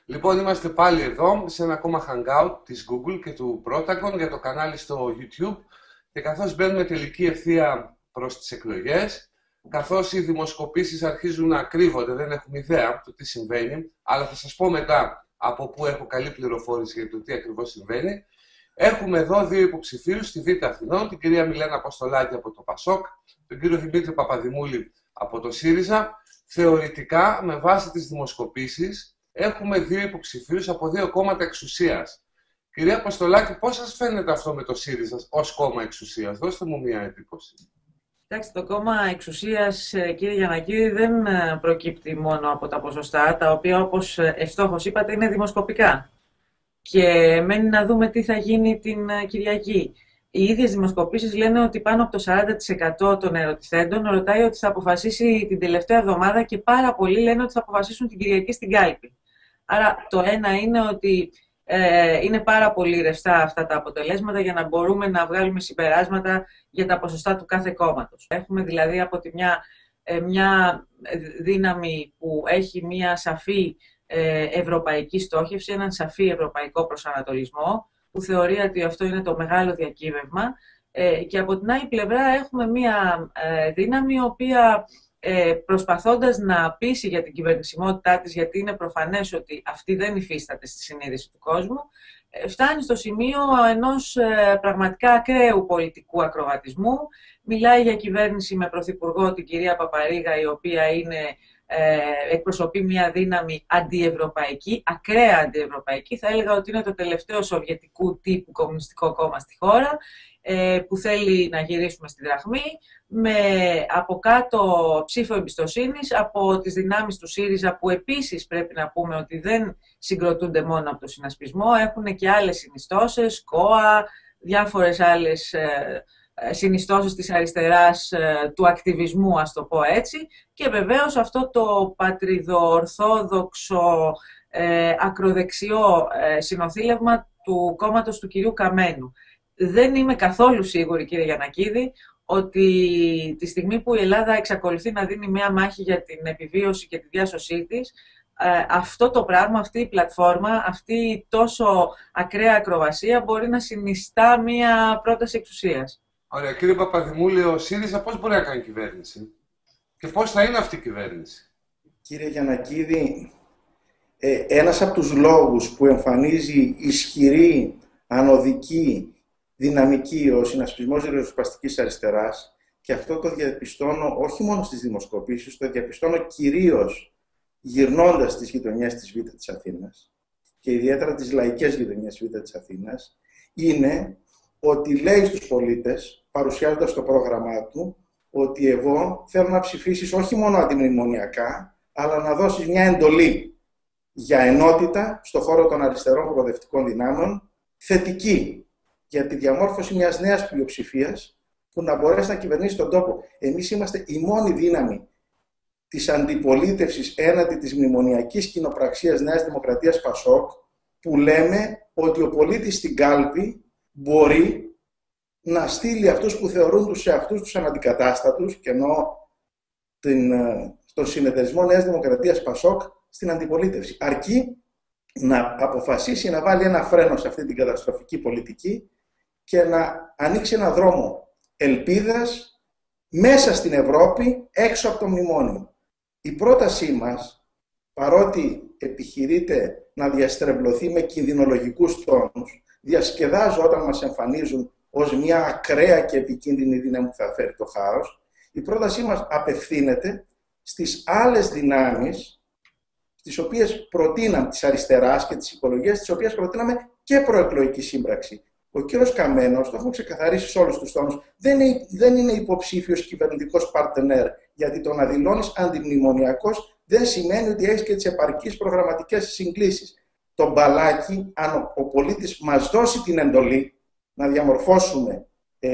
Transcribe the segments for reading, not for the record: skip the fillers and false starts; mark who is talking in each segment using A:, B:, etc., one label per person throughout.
A: Λοιπόν, είμαστε πάλι εδώ σε ένα ακόμα hangout της Google και του Protagon για το κανάλι στο YouTube και καθώς μπαίνουμε τελική ευθεία προς τις εκλογές, καθώς οι δημοσκοπήσεις αρχίζουν να κρύβονται, δεν έχουμε ιδέα του τι συμβαίνει, αλλά θα σας πω μετά από πού έχω καλή πληροφόρηση για το τι ακριβώς συμβαίνει. Έχουμε εδώ δύο υποψηφίους στη Β' Αθηνών, την κυρία Μιλένα Αποστολάκη από το ΠΑΣΟΚ, τον κύριο Δημήτρη Παπαδημούλη από το ΣΥΡΙΖΑ. Θεωρητικά, με βάση τις δημοσκοπήσεις, έχουμε δύο υποψηφίους από δύο κόμματα εξουσίας. Κυρία Αποστολάκη, πώς σας φαίνεται αυτό με το ΣΥΡΙΖΑ ως κόμμα εξουσίας? Δώστε μου μία εντύπωση.
B: Κοιτάξτε, το κόμμα εξουσίας, κύριε Γιαννακίδη, δεν προκύπτει μόνο από τα ποσοστά, τα οποία, όπως ευστόχως είπατε, είναι δημοσκοπικά. Και μένει να δούμε τι θα γίνει την Κυριακή. Οι ίδιες δημοσκοπήσεις λένε ότι πάνω από το 40% των ερωτηθέντων ρωτάει ότι θα αποφασίσει την τελευταία εβδομάδα και πάρα πολλοί λένε ότι θα αποφασίσουν την Κυριακή στην κάλπη. Άρα το ένα είναι ότι είναι πάρα πολύ ρευστά αυτά τα αποτελέσματα για να μπορούμε να βγάλουμε συμπεράσματα για τα ποσοστά του κάθε κόμματος. Έχουμε δηλαδή από τη μια δύναμη που έχει μια σαφή ευρωπαϊκή στόχευση, έναν σαφή ευρωπαϊκό προσανατολισμό, που θεωρεί ότι αυτό είναι το μεγάλο διακύβευμα, και από την άλλη πλευρά έχουμε μια δύναμη η οποία προσπαθώντας να πείσει για την κυβερνησιμότητά της, γιατί είναι προφανές ότι αυτή δεν υφίσταται στη συνείδηση του κόσμου, φτάνει στο σημείο ενός πραγματικά ακραίου πολιτικού ακροβατισμού. Μιλάει για κυβέρνηση με πρωθυπουργό την κυρία Παπαρίγα, η οποία εκπροσωπεί μια δύναμη αντιευρωπαϊκή, ακραία αντιευρωπαϊκή. Θα έλεγα ότι είναι το τελευταίο σοβιετικού τύπου κομμουνιστικό κόμμα στη χώρα, που θέλει να γυρίσουμε στη δραχμή, με από κάτω ψήφο εμπιστοσύνης από τις δυνάμεις του ΣΥΡΙΖΑ, που επίσης πρέπει να πούμε ότι δεν συγκροτούνται μόνο από το συνασπισμό, έχουν και άλλες συνιστώσεις, ΚΟΑ, διάφορες άλλες συνιστώσεις της αριστεράς, του ακτιβισμού, ας το πω έτσι, και βεβαίως αυτό το πατριδοορθόδοξο ακροδεξιό συνοθήλευμα του κόμματος του κυρίου Καμένου. Δεν είμαι καθόλου σίγουρη, κύριε Γιαννακίδη, ότι τη στιγμή που η Ελλάδα εξακολουθεί να δίνει μια μάχη για την επιβίωση και τη διάσωσή της, αυτό το πράγμα, αυτή η πλατφόρμα, αυτή η τόσο ακραία ακροβασία μπορεί να συνιστά μια πρόταση εξουσίας.
A: Ωραία, κύριε Παπαδημούλη, ο ΣΥΡΙΖΑ πώς μπορεί να κάνει κυβέρνηση και πώς θα είναι αυτή η κυβέρνηση?
C: Κύριε Γιαννακίδη, ένας από τους λόγους που εμφανίζει ισχυρή, ανωδική, δυναμική ο συνασπισμός ριζοσπαστικής αριστεράς, και αυτό το διαπιστώνω όχι μόνο στις δημοσκοπήσεις, το διαπιστώνω κυρίως γυρνώντας στις γειτονιές της Β' της Αθήνας και ιδιαίτερα τις λαϊκές γειτονιές Β' της Αθήνας, είναι ότι λέει στους πολίτες, παρουσιάζοντας το πρόγραμμά του, ότι εγώ θέλω να ψηφίσεις όχι μόνο αντιμνημονιακά, αλλά να δώσεις μια εντολή για ενότητα στον χώρο των αριστερών προοδευτικών δυνάμεων, θετική για τη διαμόρφωση μιας νέας πλειοψηφίας που να μπορέσει να κυβερνήσει τον τόπο. Εμείς είμαστε η μόνη δύναμη της αντιπολίτευσης έναντι της μνημονιακής κοινοπραξίας Νέας Δημοκρατίας ΠΑΣΟΚ, που λέμε ότι ο πολίτης στην κάλπη μπορεί να στείλει αυτούς που θεωρούν τους εαυτούς τους αναντικατάστατους, και εννοώ τον συνεταιρισμό Νέας Δημοκρατίας ΠΑΣΟΚ, στην αντιπολίτευση. Αρκεί να αποφασίσει να βάλει ένα φρένο σε αυτή την καταστροφική πολιτική και να ανοίξει ένα δρόμο ελπίδας μέσα στην Ευρώπη, έξω από το μνημόνιο. Η πρότασή μας, παρότι επιχειρείται να διαστρεβλωθεί με κινδυνολογικούς τόνους, διασκεδάζω όταν μας εμφανίζουν ως μια ακραία και επικίνδυνη δύναμη που θα φέρει το χάος, η πρότασή μας απευθύνεται στις άλλες δυνάμεις, τις οποίες προτείναμε, της αριστεράς και τις οικολογίες, τις οποίες προτείναμε και προεκλογική σύμπραξη. Ο κύριος Καμένος, το έχουμε ξεκαθαρίσει σε όλους τους τόνους, δεν είναι υποψήφιος κυβερνητικός παρτενέρ, γιατί το να δηλώνεις αντιμνημονιακός δεν σημαίνει ότι έχεις και τις επαρκείς προγραμματικές συγκλήσεις. Το μπαλάκι, αν ο πολίτης μας δώσει την εντολή να διαμορφώσουμε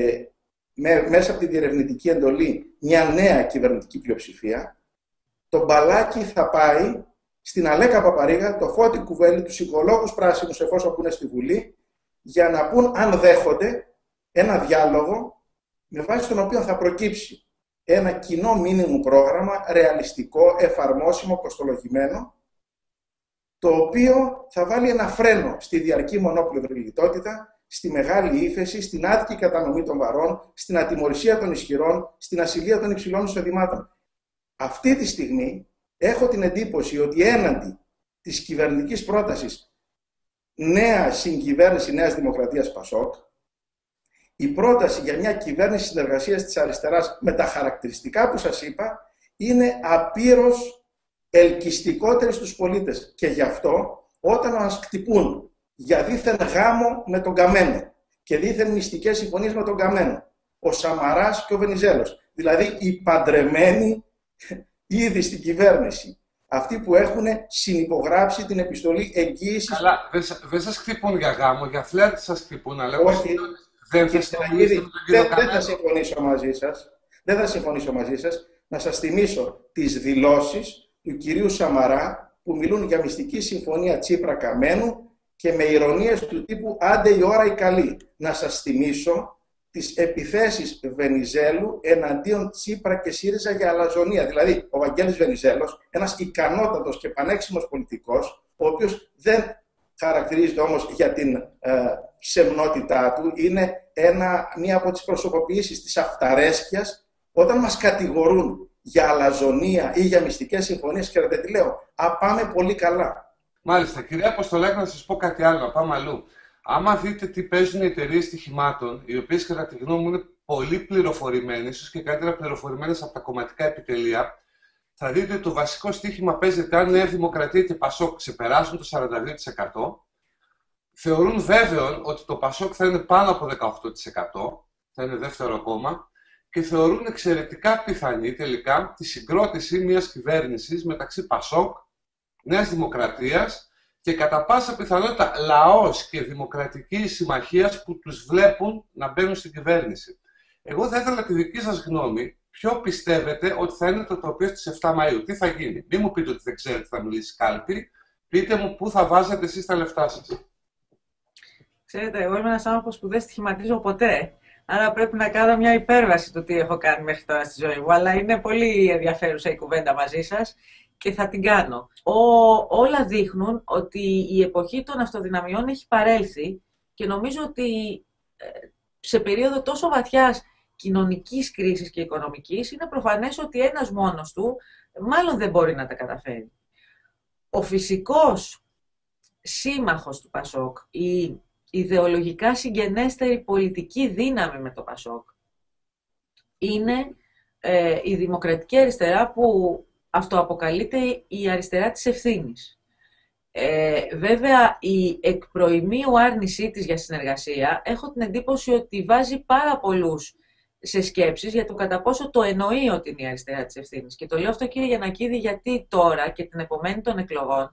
C: μέσα από τη διερευνητική εντολή μια νέα κυβερνητική πλειοψηφία, το μπαλάκι θα πάει στην Αλέκα Παπαρίγα, το Φώτη Κουβέλη, τους οικολόγους πράσινους, εφόσον που είναι στη Βουλή, για να πούν αν δέχονται ένα διάλογο με βάση τον οποίο θα προκύψει ένα κοινό μήνυμο πρόγραμμα, ρεαλιστικό, εφαρμόσιμο, κοστολογημένο, το οποίο θα βάλει ένα φρένο στη διαρκή μονόπλευρη λιτότητα, στη μεγάλη ύφεση, στην άδικη κατανομή των βαρών, στην ατιμωρησία των ισχυρών, στην ασυλία των υψηλών εισοδημάτων. Αυτή τη στιγμή έχω την εντύπωση ότι έναντι της κυβερνητικής πρότασης νέα συγκυβέρνηση Νέας Δημοκρατίας ΠΑΣΟΚ, η πρόταση για μια κυβέρνηση συνεργασίας της αριστεράς με τα χαρακτηριστικά που σας είπα είναι απείρως ελκυστικότερη στους πολίτες. Και γι' αυτό όταν μας χτυπούν για δίθεν γάμο με τον Καμένο και δίθεν μυστικές συμφωνίες με τον Καμένο, ο Σαμαράς και ο Βενιζέλος, δηλαδή οι παντρεμένοι ήδη στην κυβέρνηση, αυτοί που έχουν συνυπογράψει την επιστολή εγγύησης.
A: Καλά, δεν σας χτυπούν για γάμο, για φλερτ σας χτυπούν, αλλά
C: όχι,
A: δεν
C: θα συμφωνήσω μαζί σας. Δεν θα συμφωνήσω μαζί σας. Να σας θυμίσω τις δηλώσεις του κυρίου Σαμαρά που μιλούν για μυστική συμφωνία Τσίπρα-Καμένου και με ηρωνίες του τύπου «άντε η ώρα η καλή». Να σας θυμίσω τις επιθέσεις Βενιζέλου εναντίον Τσίπρα και ΣΥΡΙΖΑ για αλαζονία. Δηλαδή, ο Βαγγέλης Βενιζέλος, ένας ικανότατος και πανέξιμος πολιτικός, ο οποίος δεν χαρακτηρίζεται όμως για την σεμνότητά του, είναι μία από τις προσωποποιήσεις της αυταρέσκειας. Όταν μας κατηγορούν για αλαζονία ή για μυστικές συμφωνίες, ξέρετε τι λέω, πάμε πολύ καλά.
A: Μάλιστα, κυρία Αποστολάκη, να σας πω κάτι άλλο, να πάμε αλλού. Άμα δείτε τι παίζουν οι εταιρείες στοιχημάτων, οι οποίες κατά τη γνώμη μου είναι πολύ πληροφορημένες, ίσως και καλύτερα πληροφορημένες από τα κομματικά επιτελεία, θα δείτε ότι το βασικό στοίχημα παίζεται αν Νέα Δημοκρατία και Πασόκ ξεπεράσουν το 42%. Θεωρούν βέβαιο ότι το Πασόκ θα είναι πάνω από 18%, θα είναι δεύτερο κόμμα, και θεωρούν εξαιρετικά πιθανή τελικά τη συγκρότηση μιας κυβέρνησης μεταξύ Πασόκ, Νέας Δημοκρατίας και κατά πάσα πιθανότητα λαός και δημοκρατική συμμαχίας που τους βλέπουν να μπαίνουν στην κυβέρνηση. Εγώ θα ήθελα τη δική σας γνώμη. Ποιο πιστεύετε ότι θα είναι το τοπίο στις 7 Μαΐου, τι θα γίνει? Μην μου πείτε ότι δεν ξέρετε τι θα μιλήσει κάλπη. Πείτε μου πού θα βάζετε εσείς τα λεφτά σας.
B: Ξέρετε, εγώ είμαι ένας άνθρωπος που δεν στοιχηματίζω ποτέ. Άρα πρέπει να κάνω μια υπέρβαση του τι έχω κάνει μέχρι τώρα στη ζωή μου. Αλλά είναι πολύ ενδιαφέρουσα η κουβέντα μαζί σας και θα την κάνω. Όλα δείχνουν ότι η εποχή των αυτοδυναμιών έχει παρέλθει και νομίζω ότι σε περίοδο τόσο βαθιάς κοινωνικής κρίσης και οικονομικής είναι προφανές ότι ένας μόνος του μάλλον δεν μπορεί να τα καταφέρει. Ο φυσικός σύμμαχος του Πασόκ, η ιδεολογικά συγγενέστερη πολιτική δύναμη με το Πασόκ, είναι η δημοκρατική αριστερά που αυτοαποκαλείται η αριστερά της ευθύνης. Βέβαια, η εκ προημίου άρνησή της για συνεργασία, έχω την εντύπωση ότι βάζει πάρα πολλούς σε σκέψεις για το κατά πόσο το εννοεί ότι είναι η αριστερά της ευθύνης. Και το λέω αυτό, κύριε Γιαννακίδη, γιατί τώρα και την επομένη των εκλογών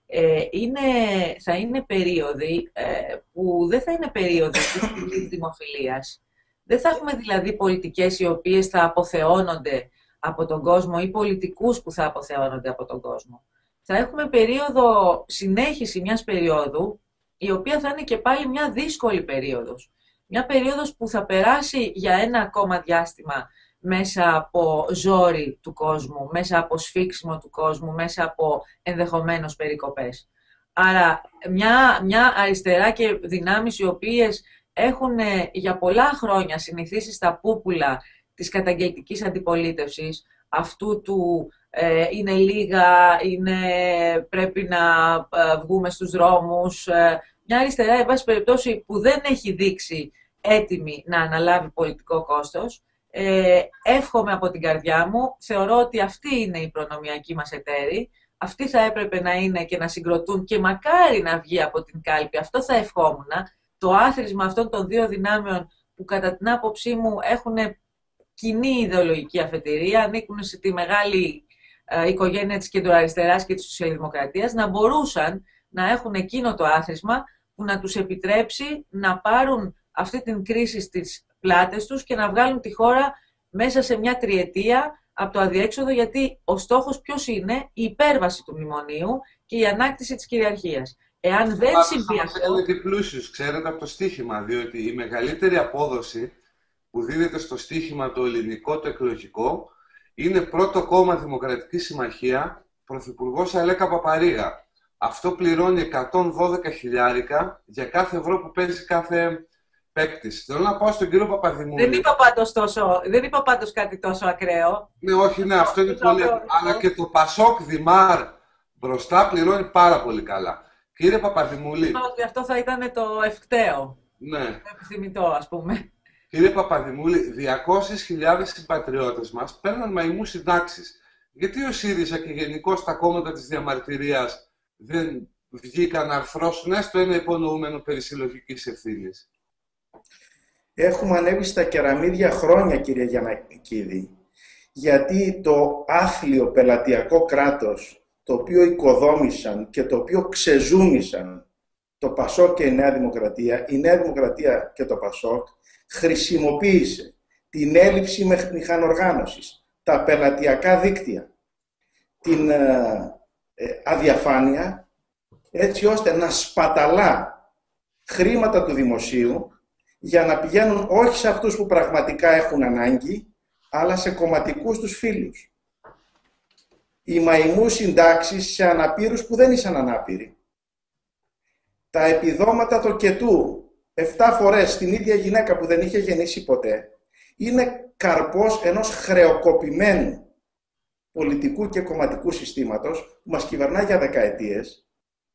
B: θα είναι περίοδοι που δεν θα είναι περίοδοι της δημοφιλίας. Δεν θα έχουμε δηλαδή πολιτικές οι οποίες θα αποθεώνονται από τον κόσμο ή πολιτικούς που θα αποθεώνονται από τον κόσμο. Θα έχουμε περίοδο, συνέχιση μιας περίοδου, η οποία θα είναι και πάλι μια δύσκολη περίοδος. Μια περίοδος που θα περάσει για ένα ακόμα διάστημα μέσα από ζόρι του κόσμου, μέσα από σφίξιμο του κόσμου, μέσα από ενδεχομένως περικοπές. Άρα μια αριστερά και δυνάμεις οι οποίες έχουν για πολλά χρόνια συνηθίσει στα πούπουλα της καταγγελτικής αντιπολίτευσης, αυτού του είναι λίγα, πρέπει να βγούμε στους δρόμους, μια αριστερά, εν πάση περιπτώσει, που δεν έχει δείξει έτοιμη να αναλάβει πολιτικό κόστος. Εύχομαι από την καρδιά μου, θεωρώ ότι αυτή είναι η προνομιακή μας εταίροι, αυτοί θα έπρεπε να είναι και να συγκροτούν και μακάρι να βγει από την κάλπη, αυτό θα ευχόμουν, το άθροισμα αυτών των δύο δυνάμεων που κατά την άποψή μου έχουν κοινή ιδεολογική αφετηρία, ανήκουν σε τη μεγάλη οικογένεια της κεντροαριστεράς και της σοσιαλδημοκρατίας, να μπορούσαν να έχουν εκείνο το άθροισμα που να τους επιτρέψει να πάρουν αυτή την κρίση στις πλάτες τους και να βγάλουν τη χώρα μέσα σε μια τριετία από το αδιέξοδο, γιατί ο στόχος ποιος είναι? Η υπέρβαση του μνημονίου και η ανάκτηση της κυριαρχίας. Εάν δεν συμβεί αυτό...
A: Είναι και πλούσιους, ξέρετε, από το στοίχημα, διότι η μεγαλύτερη απόδοση που δίνεται στο στοίχημα το ελληνικό, το εκλογικό, είναι πρώτο κόμμα Δημοκρατική Συμμαχία, πρωθυπουργός Αλέκα Παπαρίγα. Αυτό πληρώνει 112 χιλιάρικα για κάθε ευρώ που παίζει κάθε παίκτης. Θέλω να πάω στον κύριο Παπαδημούλη.
B: Δεν είπα πάντως κάτι τόσο ακραίο.
A: Ναι, όχι, ναι, αυτό είναι πολύ. Αλλά και το Πασόκ Δημάρ μπροστά πληρώνει πάρα πολύ καλά. Κύριε Παπαδημούλη.
B: Ότι αυτό θα ήταν το ευκταίο.
A: Ναι.
B: Το επιθυμητό, ας πούμε.
A: Κύριε Παπαδημούλη, 200.000 συμπατριώτες μας παίρνουν μαϊμού συντάξεις. Γιατί ο ΣΥΡΙΖΑ και γενικώς τα κόμματα της διαμαρτυρίας δεν βγήκαν να αρθρώσουν έστω ένα υπονοούμενο περί συλλογικής ευθύνης?
C: Έχουμε ανέβει στα κεραμίδια χρόνια, κύριε Γιαννακίδη, γιατί το άθλιο πελατειακό κράτος, το οποίο οικοδόμησαν και το οποίο ξεζούμισαν το Πασόκ και η Νέα Δημοκρατία και το Πασόκ, χρησιμοποίησε την έλλειψη μηχανοργάνωσης, τα πελατειακά δίκτυα, την αδιαφάνεια, έτσι ώστε να σπαταλά χρήματα του δημοσίου για να πηγαίνουν όχι σε αυτούς που πραγματικά έχουν ανάγκη, αλλά σε κομματικούς τους φίλους. Οι μαϊμού συντάξεις σε αναπήρους που δεν ήσαν ανάπηροι. Τα επιδόματα τοκετού 7 φορές στην ίδια γυναίκα που δεν είχε γεννήσει ποτέ, είναι καρπός ενός χρεοκοπημένου πολιτικού και κομματικού συστήματος που μας κυβερνά για δεκαετίες,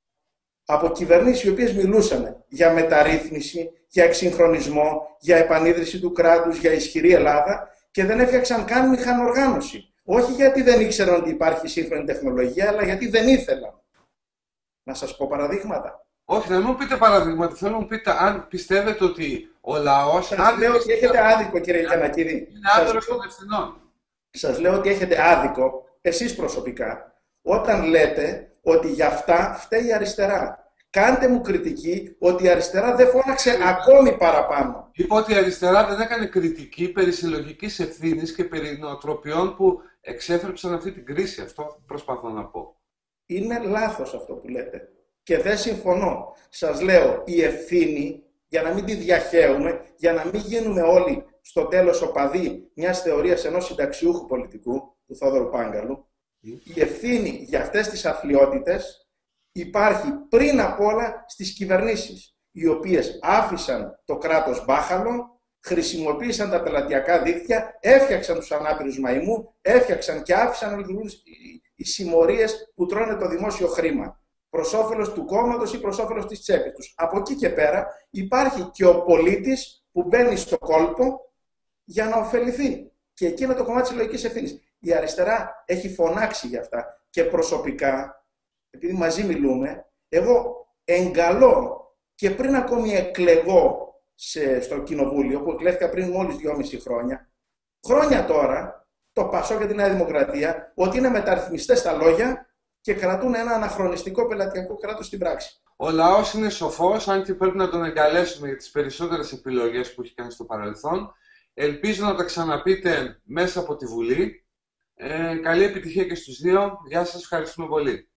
C: από κυβερνήσεις οι οποίες μιλούσαν για μεταρρύθμιση, για εξυγχρονισμό, για επανίδρυση του κράτους, για ισχυρή Ελλάδα και δεν έφτιαξαν καν μηχανοργάνωση. Όχι γιατί δεν ήξεραν ότι υπάρχει σύγχρονη τεχνολογία, αλλά γιατί δεν ήθελαν. Να σας πω παραδείγματα.
A: Όχι, να μην μου πείτε παραδείγματα. Θέλω να μου πείτε αν πιστεύετε ότι ο λαός...
C: Σας λέω ότι έχετε άδικο, κύριε Γιαννακίδη.
A: Είναι άδικο των ευθυνών.
C: Σας λέω ότι έχετε άδικο, εσείς προσωπικά, όταν λέτε ότι για αυτά φταίει η αριστερά. Κάντε μου κριτική ότι η αριστερά δεν φώναξε ακόμη παραπάνω.
A: Είπα ότι η αριστερά δεν έκανε κριτική περί συλλογικής ευθύνης και περί νοοτροπιών που εξέφρεψαν αυτή την κρίση. Αυτό προσπαθώ να πω.
C: Είναι λάθος αυτό που λέτε. Και δεν συμφωνώ. Σας λέω, η ευθύνη, για να μην τη διαχέουμε, για να μην γίνουμε όλοι στο τέλος οπαδοί μιας θεωρίας ενός συνταξιούχου πολιτικού, του Θόδωρου Πάγκαλου, η ευθύνη για αυτές τις αθλιότητες υπάρχει πριν απ' όλα στις κυβερνήσεις, οι οποίες άφησαν το κράτος μπάχαλο, χρησιμοποίησαν τα πελατειακά δίκτυα, έφτιαξαν τους ανάπηρους μαϊμού, έφτιαξαν και άφησαν να λειτουργούν οι συμμορίες που τρώνε το δημόσιο χρήμα, προς όφελος του κόμματος ή προς όφελος της τσέπης τους. Από εκεί και πέρα υπάρχει και ο πολίτης που μπαίνει στο κόλπο για να ωφεληθεί. Και εκεί είναι το κομμάτι της συλλογικής ευθύνης. Η αριστερά έχει φωνάξει για αυτά. Και προσωπικά, επειδή μαζί μιλούμε, εγώ εγκαλώ και πριν ακόμη εκλεγώ στο κοινοβούλιο, που εκλέχθηκα πριν μόλις 2,5 χρόνια, χρόνια τώρα, το Πασόκ και τη Νέα Δημοκρατία, ότι είναι μεταρρυθμιστές στα λόγια και κρατούν ένα αναχρονιστικό πελατειακό κράτος στην πράξη.
A: Ο λαός είναι σοφός, αν και πρέπει να τον εγκαλέσουμε για τις περισσότερες επιλογές που έχει κάνει στο παρελθόν. Ελπίζω να τα ξαναπείτε μέσα από τη Βουλή. Καλή επιτυχία και στους δύο. Γεια σας, ευχαριστούμε πολύ.